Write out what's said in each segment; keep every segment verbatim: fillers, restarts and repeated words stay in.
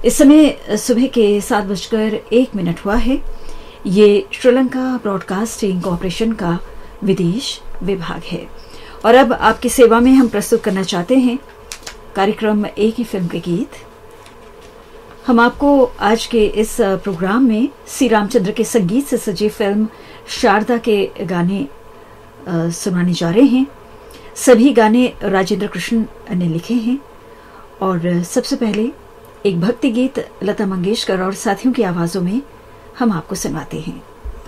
इस समय सुबह के सात बजकर एक मिनट हुआ है। ये श्रीलंका ब्रॉडकास्टिंग कॉरपोरेशन का विदेश विभाग है और अब आपकी सेवा में हम प्रस्तुत करना चाहते हैं कार्यक्रम एक ही फिल्म के गीत। हम आपको आज के इस प्रोग्राम में श्री रामचंद्र के संगीत से सजी फिल्म शारदा के गाने सुनाने जा रहे हैं। सभी गाने राजेंद्र कृष्ण ने लिखे हैं और सबसे पहले एक भक्ति गीत लता मंगेशकर और साथियों की आवाजों में हम आपको सुनाते हैं।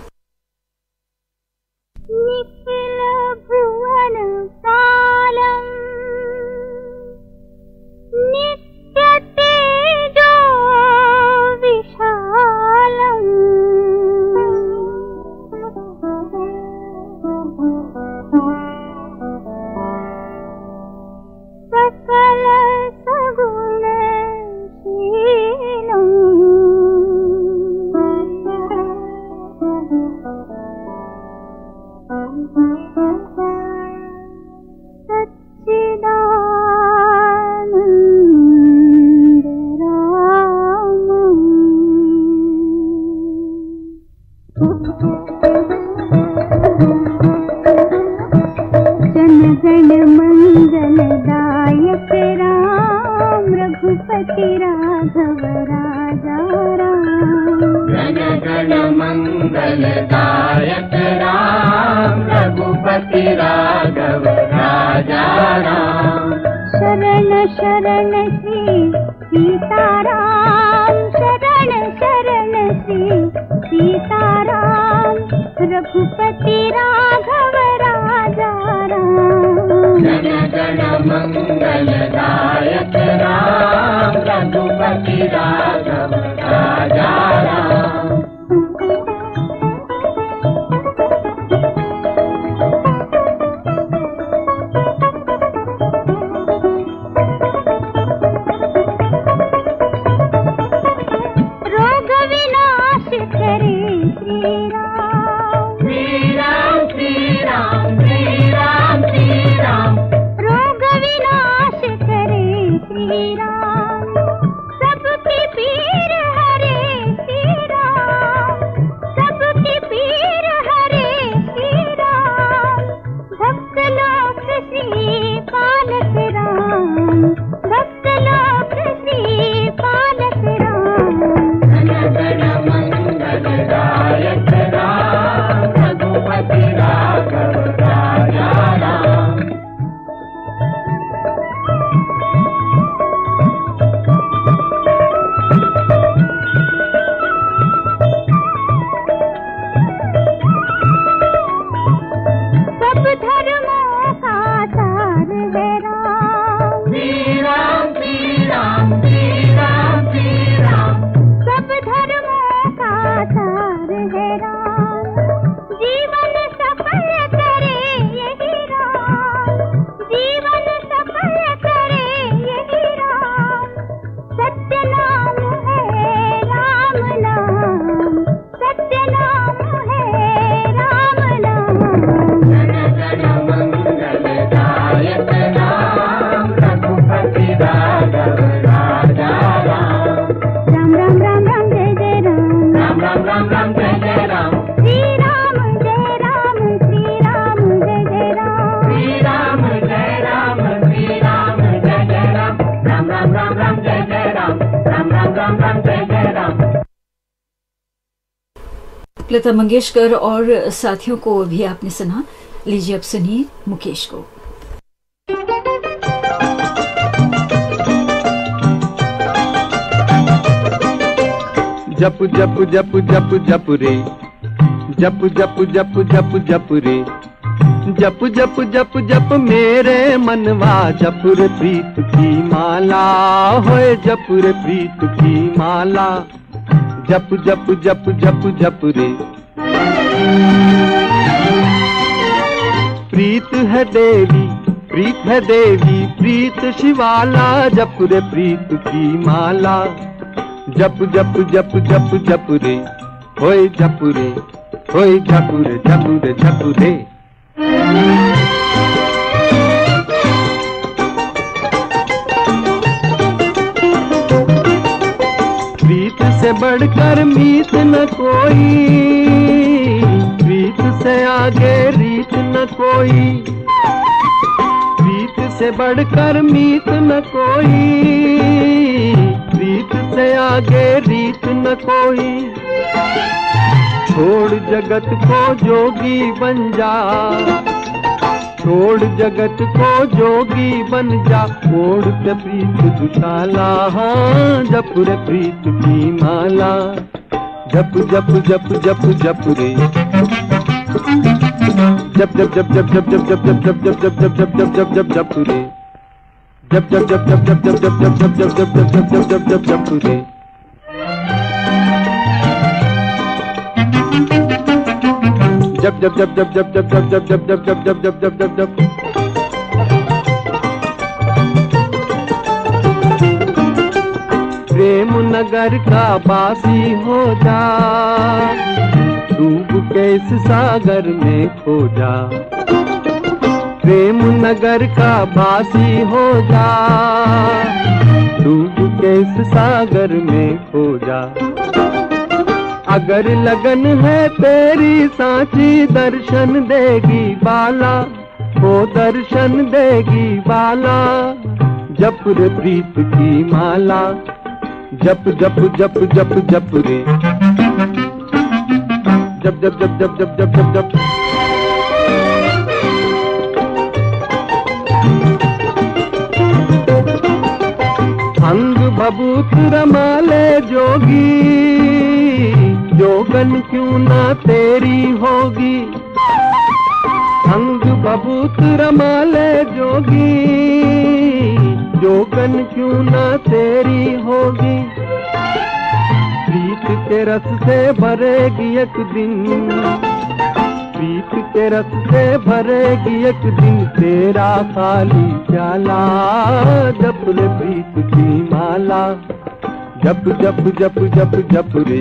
लता मंगेशकर और साथियों को भी आपने सुना। लीजिए अब सुनिए मुकेश को। जप जप जप जप जप रे, जप जप जप जप जप रे, जप जप जप जप मेरे मनवा, जप रे प्रीत की माला, होए जप रे प्रीत की माला, जप जप जप जप जप रे। प्रीत है देवी, प्रीत है देवी, प्रीत शिवाला, जप रे प्रीत की माला, जप जप जप जप जप रे, होए जप रे, होए जप रे, जप रे जप रे। से बढ़कर मीत न कोई, प्रीत से आगे रीत न कोई, प्रीत से बढ़कर मीत न कोई, प्रीत से आगे रीत न कोई। छोड़ जगत को जोगी बन जा, छोड़ जगत को जोगी बन जा, ओढ़ के प्रीत दुशाला, हाँ जप रे प्रीत की माला, जप जप जप जप जप रे, जप जप जप जप जप जप जप जप जप जप जप जप जप जप जप जप रे, जप जप जप जप जप जप जप जप जप जप जप जप जप जप जप जप रे। जप जप जप जप जप जप जप जप जप जप जप जप जप जप जप। प्रेम नगर का बासी हो जा, डूब के इस सागर में खो जा, प्रेम नगर का बासी हो जा, डूब के इस सागर में खो जा। अगर लगन है तेरी सांची दर्शन देगी बाला, वो दर्शन देगी बाला, जप रे प्रीत की माला, जप जप जप जप जप रे, जप जप जप जप जप जप जप जप। अंग भभूत रमाले जोगी, जोगन क्यों ना तेरी होगी, अंग भभूत रमाले जोगी, जोगन क्यों ना तेरी होगी। प्रीत के रस से भरेगी एक दिन, प्रीत के रस से भरेगी एक दिन तेरा खाली प्याला, जप रे प्रीत की माला, जप जप जप जप जप रे,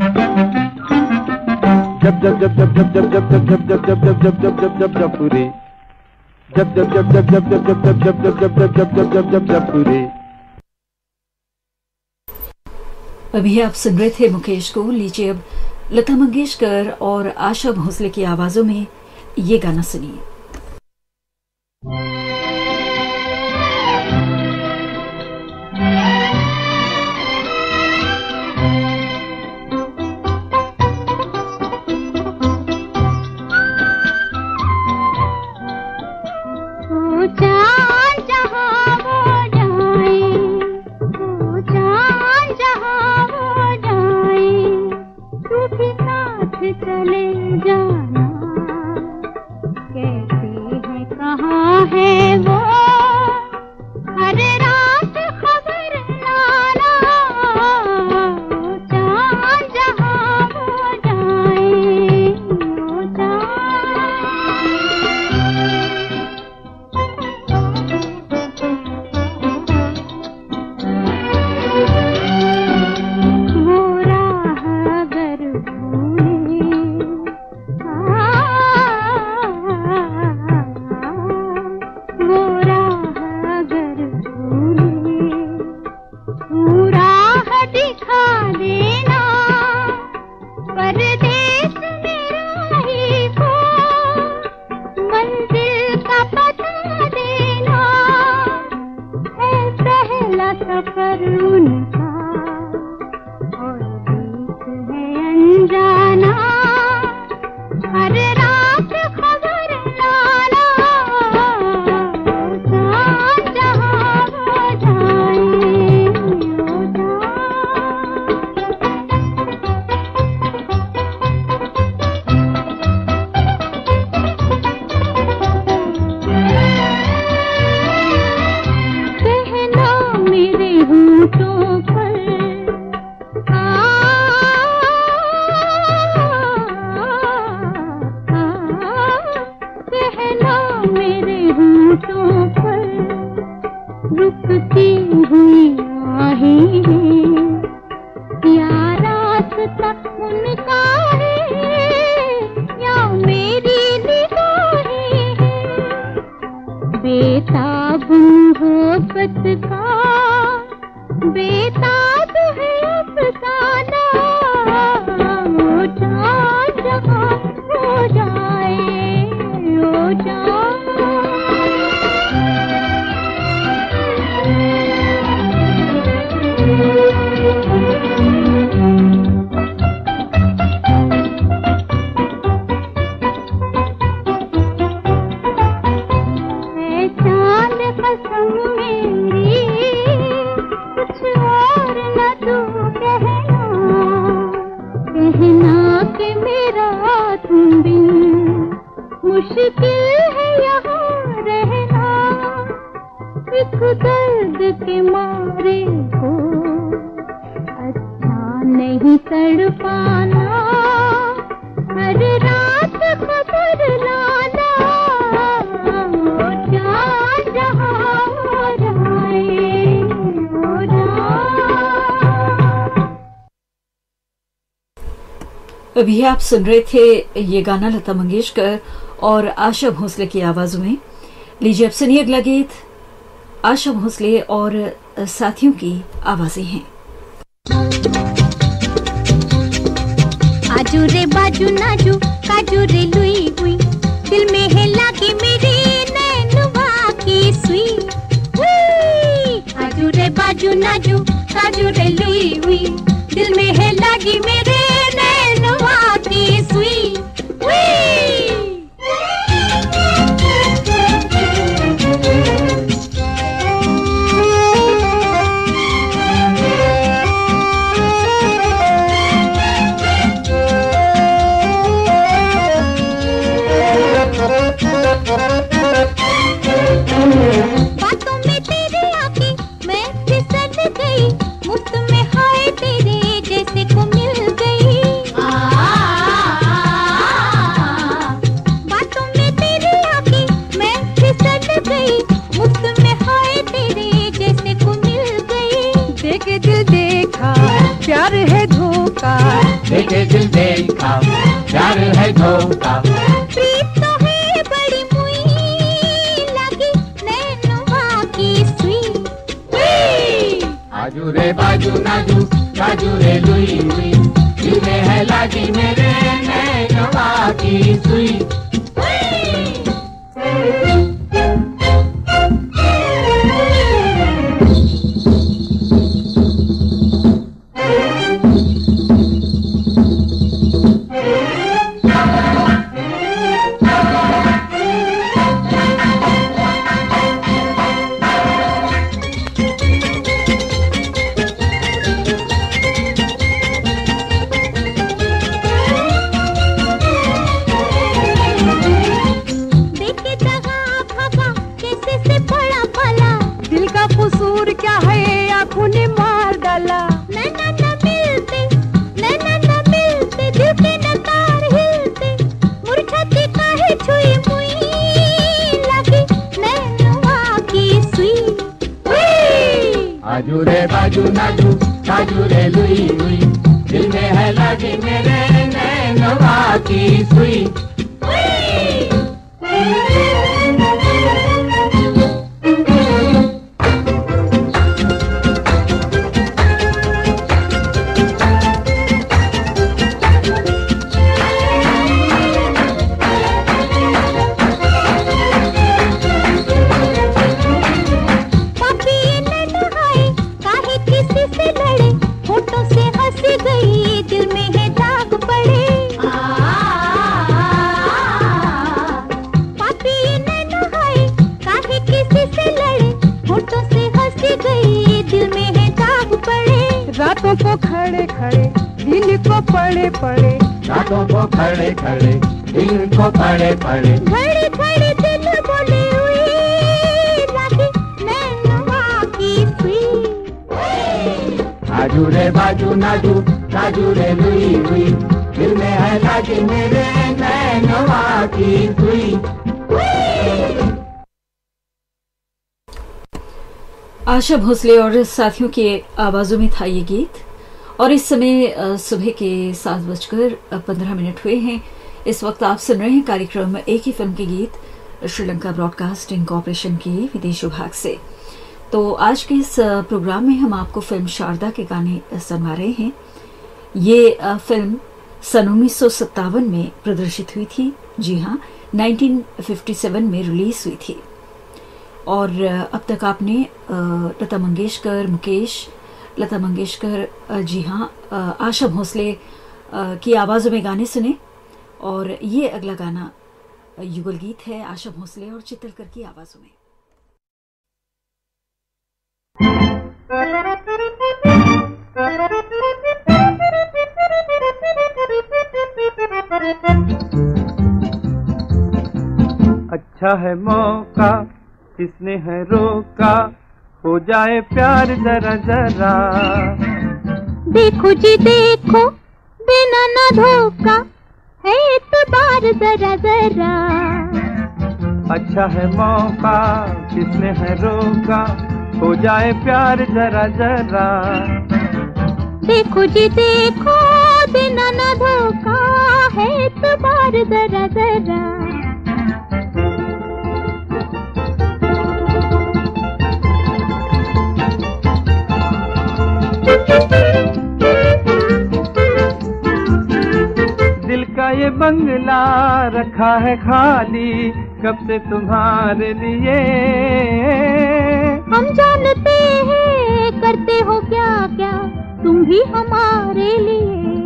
जप जप जप जप जप जप जप जप जप जप जप जप जप जप जप जप रे, जप जप जप जप जप जप जप जप जप जप जप जप जप जप जप जप रे। अभी आप सुन रहे थे मुकेश को। लीजिए अब लता मंगेशकर और आशा भोसले की आवाजों में ये गाना सुनिए। चले जाना, कैसे है कहाँ है वो, हर रात खबर लाना, चाँद जहाँ वो जाए, वो वो राह अगर सफर उनका और गीत है अनजाना, हर रात खबर लाना, चाँद जहाँ वो जाए, वो कहना मेरे होठों पर, कहना मेरे होठों पर, रुकती हुई आहें हैं, या रास्ता उनका है या मेरी निगाहें हैं, बेताब मोहब्बत का बेताब है अफसाना, अभी आप सुन रहे थे ये गाना लता मंगेशकर और आशा भोसले की आवाजों में। लीजिए अब सुनिए अगला गीत। आशा भोसले और साथियों की आवाजें हैं। आजू रे बाजू नाजू काजू रे लुई हुई, दिल में है लागी मेरी नैनुवा की सुई। आजू रे बाजू नाजू काजू रे लुई हुई, दिल में है लागी मेरे नैनुवा की सुई। बातों में तेरे आके मैं फिसल गई, मुफ्त में हाय तेरे जैसे को मिल गई। बातों में तेरे आके मैं फिसल गई, मुफ्त में हाय तेरे जैसे को मिल गई। देखे दिल देखा प्यार है धोखा, देखे दिल देखा प्यार है धोखा। प्रीत तो है बड़ी मुई लगी नैनुवा की सुई। आजू रे बाजू नाजू काजू रे लुई हुई, दिल में है लागी मेरे नैनवा की सुई। कसूर क्या है आँखों ने मार डाला। नैना न मिलते नैना न मिलते, दिल के नकार हिलते, मुरझाती काहे छुई मुई लगी नैनुवा की सुई। आजू रे बाजू नाजू काजू रे लुई हुई, दिल में है लागी मेरे नैनवा की सुई। दिल में है दाग पड़े, पापी ने नहाए काहे किसी से लड़े, होठों से हंसी गई दिल में है दाग पड़े। रातों को खड़े खड़े दिल को पड़े पड़े, रातों को खड़े खड़े दिल को पड़े पड़े। घड़ी घड़ी दिल बोले हुई लगी नैनुवा की सुई। आजू रे बाजू नाजू काजू रे लुई हुई, दिल में है लागी मेरे नैनवा की सुई। आशा भोसले और साथियों के आवाजों में था ये गीत। और इस समय सुबह के सात बजकर पंद्रह मिनट हुए हैं। इस वक्त आप सुन रहे हैं कार्यक्रम एक ही फिल्म के गीत श्रीलंका ब्रॉडकास्टिंग कॉरपोरेशन के विदेश विभाग से। तो आज के इस प्रोग्राम में हम आपको फिल्म शारदा के गाने सुनवा रहे हैं। ये फिल्म सन उन्नीस सौ सत्तावन में प्रदर्शित हुई थी। जी हाँ, उन्नीस सौ सत्तावन में रिलीज हुई थी। और अब तक आपने लता मंगेशकर, मुकेश, लता मंगेशकर जी हाँ, आशा भोसले की आवाज़ों में गाने सुने। और ये अगला गाना युगल गीत है आशा भोसले और चित्तलकर की आवाज़ों में। अच्छा है मौका किसने है रोका, हो जाए प्यार जरा जरा। देखो जी देखो बिना न धोखा, है इतबार जरा जरा। अच्छा है मौका किसने है रोका, हो जाए प्यार जरा जरा। देखो जी देखो बिना न धोखा, है इतबार जरा जरा। दिल का ये बंगला रखा है खाली, कब से तुम्हारे लिए। हम जानते हैं करते हो क्या क्या तुम भी हमारे लिए।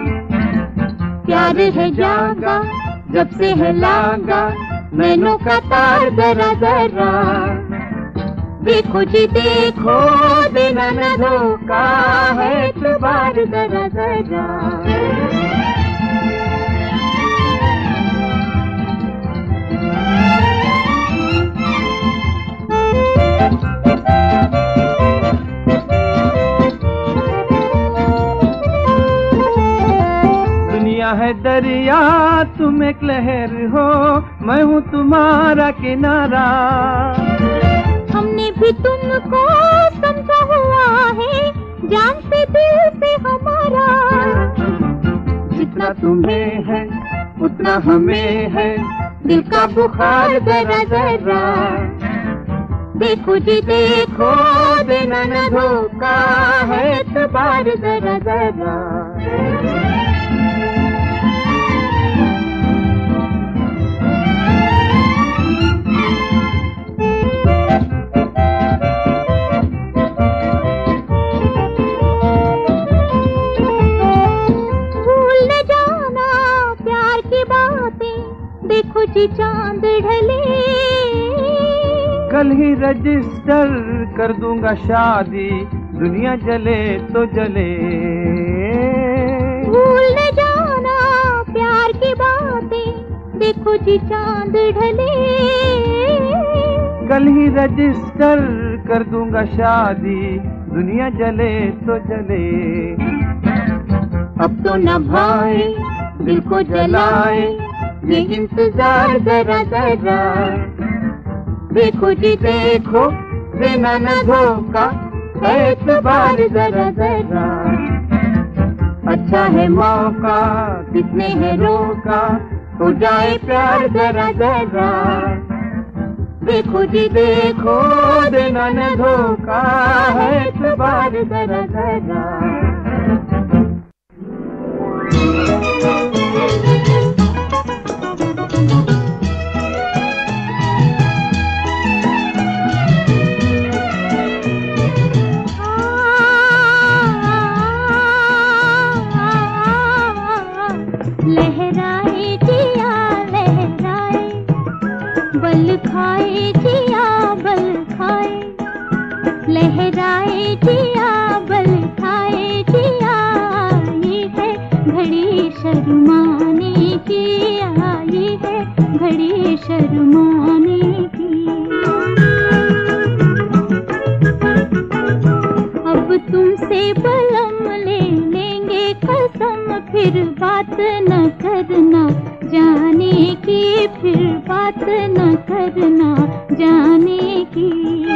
प्यार है जागा जब से है लागा, नैनों का तार जरा जरा। देखो जी देखो बिना न धोखा, है इतबार जरा जरा। दुनिया है दरिया तुम एक लहर हो, मैं हूँ तुम्हारा किनारा। हमने भी तुमको समझा हुआ है, जान से दिल से हमारा। जितना तुम्हें है उतना हमें है, दिल का बुखार जरा जरा। देखो जी देखो बिना न धोखा, है इतबार जरा जरा। देखो जी चांद ढले, कल ही रजिस्टर कर दूंगा शादी, दुनिया जले तो जले। भूल न जाना प्यार की बातें, देखो जी चांद ढले। कल ही रजिस्टर कर दूंगा शादी, दुनिया जले तो जले। अब तो न भाए दिल को जलाए, ये इंतजार जरा जरा। देखो जी देखो बिना न धोखा, है इतबार जरा जरा। अच्छा है मौका किसने है रोका, हो जाए प्यार जरा जरा। देखो जी देखो बिना न धोखा, है इतबार जरा जरा। लहराए जिया लहराए, बल खाए जिया बल खाए। लहराए जिया बल खाए जिया, ये है घड़ी शर्माने की, आई है घड़ी शर्माने की। अब तुमसे बलम ले लेंगे कसम, फिर बात न करना जाने की, फिर बात न करना जाने की।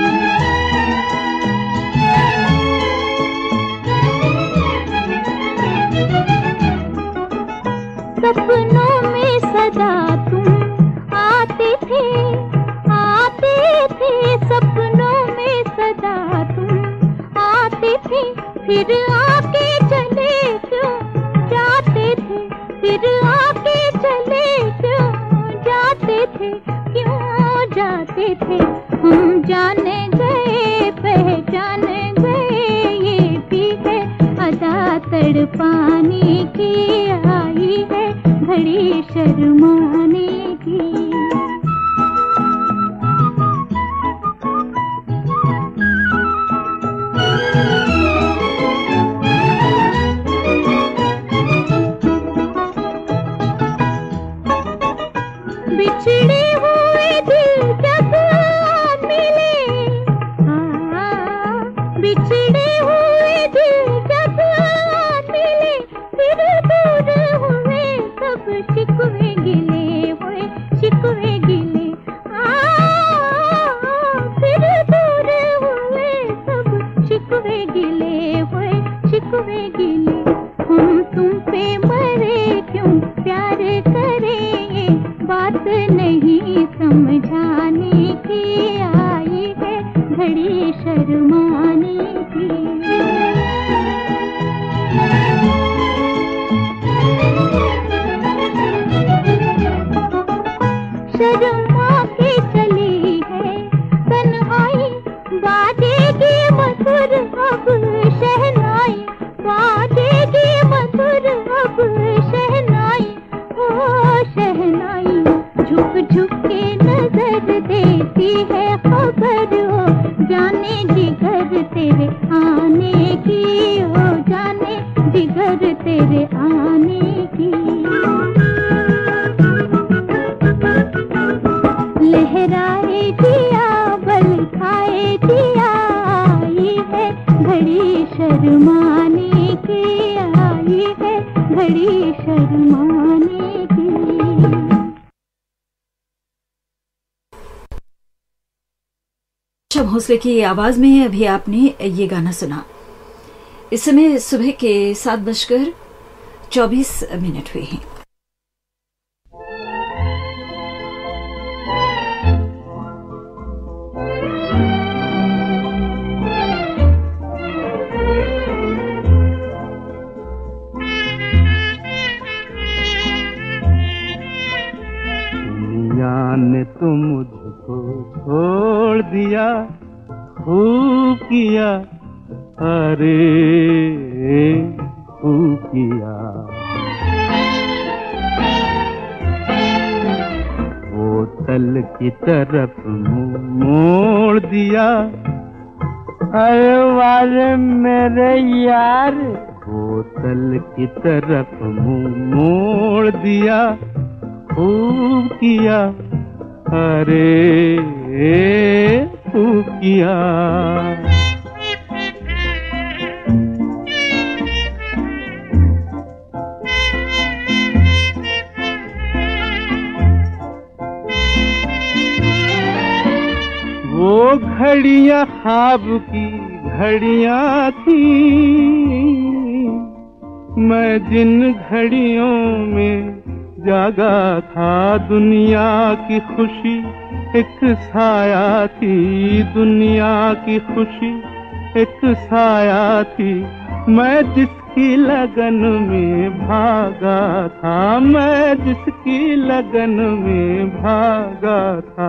सपनों में सदा तुम आते थे, आते थे। सपनों में सदा तुम आते थे, फिर आके चले क्यों जाते थे। फिर आके चले क्यों जाते थे, क्यों जाते थे। हम जाने गए पहचान गए, ये तड़पाने की, आई है घड़ी शर्माने की। बिछड़े हुए दिल जब मिले, हाँ, बिछड़े हुए दिल जब मिले, फिर दूर हुए सब शिकवे गिले, हुए शिकवे गिले, हाँ, फिर दूर हुए सब शिकवे गिले, हुए शिकवे गिले। हम तुम पे मरे क्यों प्यार करें, बात नहीं समझाने की, आई है घड़ी शर्माने की। शर्मा के चली है तन्हाई, बाजेगी मधुर अब शहनाई, बाजेगी मधुर अब शहनाई, ओ शहनाई। झुक झुक के नजर देती है खबर, हो जाने जिगर तेरे आने की, हो जाने जिगर तेरे आने की। लहराए जिया बल खाए जिया, आई है घड़ी शर्माने की, आई है घड़ी शर्माने की। अच्छा भोसले की आवाज में अभी आपने ये गाना सुना। इस समय सुबह के सात बजकर चौबीस मिनट हुए हैं। दुनिया ने तो मुझको छोड़ दिया, खूब किया, अरे खूब किया। बोतल की तरफ मुंह मोड़ दिया, अरे वाले मेरे यार। बोतल की तरफ मुंह मोड़ दिया, खूब किया, अरे खूब किया। वो घड़ियां ख्वाब की घड़ियां थी, मैं जिन घड़ियों में जागा था, दुनिया की खुशी एक साया थी, दुनिया की खुशी एक साया थी। मैं जिसकी लगन में भागा था, मैं जिसकी लगन में भागा था।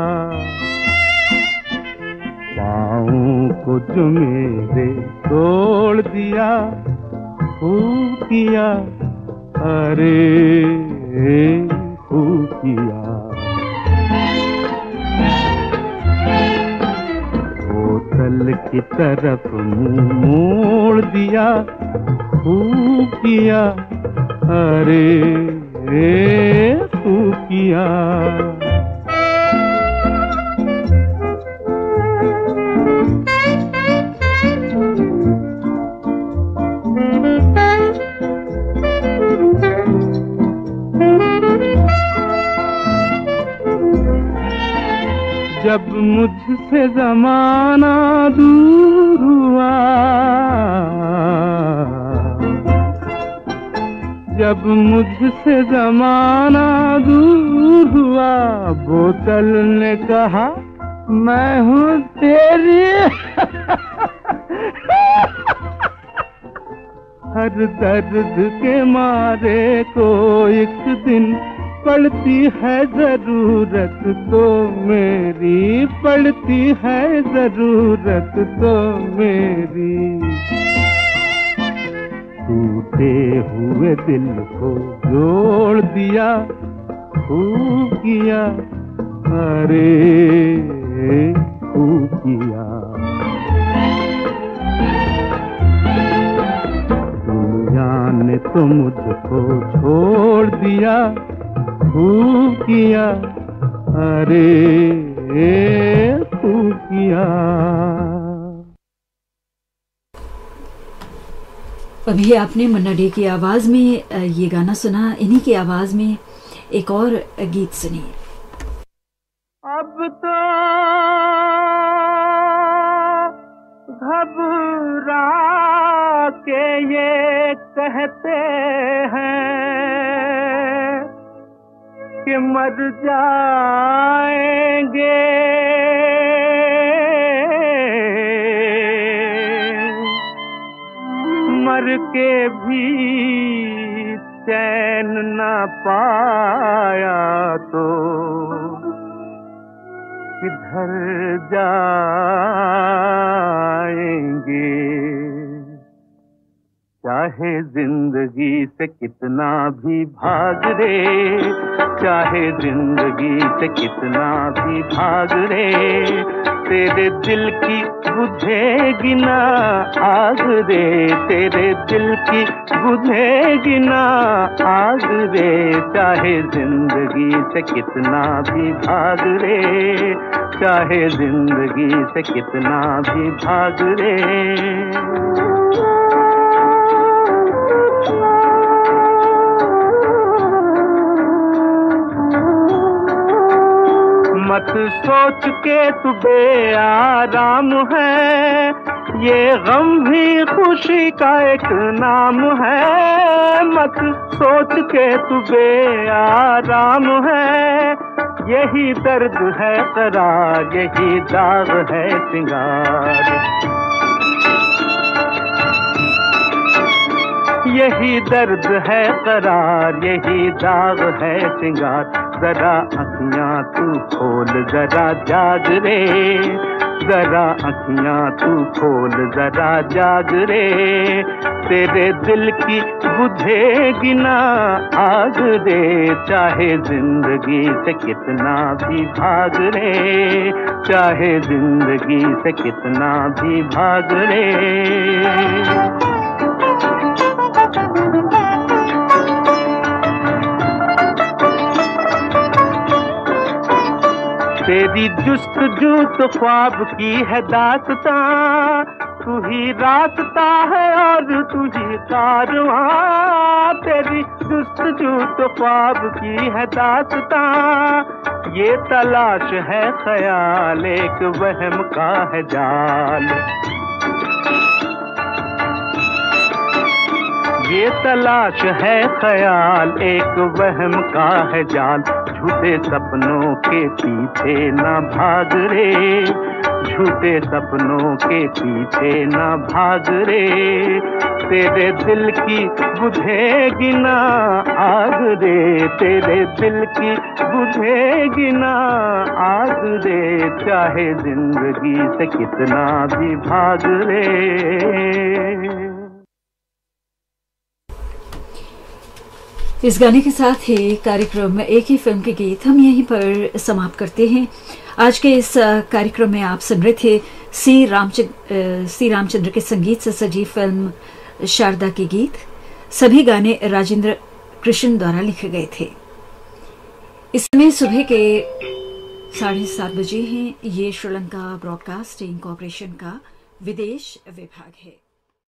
पाँव को जो मेरे तोड़ दिया, खूब किया, अरे खूब किया। बोतल की तरफ मुंह मोड़ दिया, खूब किया, अरे खूब किया। जब मुझसे जमाना दूर हुआ, जब मुझसे जमाना दूर हुआ, बोतल ने कहा मैं हूँ तेरी। हर दर्द के मारे को एक दिन पड़ती है जरूरत तो मेरी, पड़ती है जरूरत तो मेरी। टूटे हुए दिल को जोड़ दिया, खूब किया, अरे खूब किया। दुनिया ने तो मुझको छोड़ दिया, खूब किया, अरे खूब किया। अभी आपने मन्ना डे की आवाज में ये गाना सुना। इन्हीं की आवाज में एक और गीत सुनिए। अब तो घबरा के ये कहते हैं कि मर जाएंगे, मर के भी चैन न पाया तो किधर जाएंगे। चाहे जिंदगी से कितना भी भाग रे, चाहे जिंदगी से कितना भी भाग रे, तेरे दिल की बुझेगी ना आग रे, तेरे दिल की बुझेगी ना आग रे। चाहे जिंदगी से कितना भी भाग रे, चाहे जिंदगी से कितना भी भाग रे। मत सोच के तू बेआराम है, ये गम भी खुशी का एक नाम है। मत सोच के तू बेआराम है, यही दर्द है करार, यही दाग है सिंगार, यही दर्द है करार, यही दाग है सिंगार। जरा अखियां तू खोल जरा जाग रे, जरा अखियां तू खोल जरा जाग रे, तेरे दिल की बुझेगी ना आग रे। चाहे जिंदगी से कितना भी भाग रे, चाहे जिंदगी से कितना भी भाग रे। तेरी जुस्तजू तो ख्वाब की है दास्तां, तू ही रास्ता है और तू ही कारवां। तेरी जुस्तजू तो ख्वाब की है दास्तां, ये तलाश है ख्याल एक वहम का है जाल, ये तलाश है ख्याल एक वहम का है जाल। झूठे सपनों के पीछे ना भाग रे, झूठे सपनों के पीछे ना भाग रे, तेरे दिल की बुझेगी ना आग रे, तेरे दिल की बुझेगी ना आग रे। चाहे जिंदगी से कितना भी भाग रे। इस गाने के साथ ही कार्यक्रम एक ही फिल्म के गीत हम यहीं पर समाप्त करते हैं। आज के इस कार्यक्रम में आप सुन रहे थे सी रामचंद्र सी रामचंद्र के संगीत से सजी फिल्म शारदा के गीत। सभी गाने राजेंद्र कृष्ण द्वारा लिखे गए थे। इस समय सुबह के साढ़े सात बजे हैं। ये श्रीलंका ब्रॉडकास्टिंग कॉरपोरेशन का विदेश विभाग है।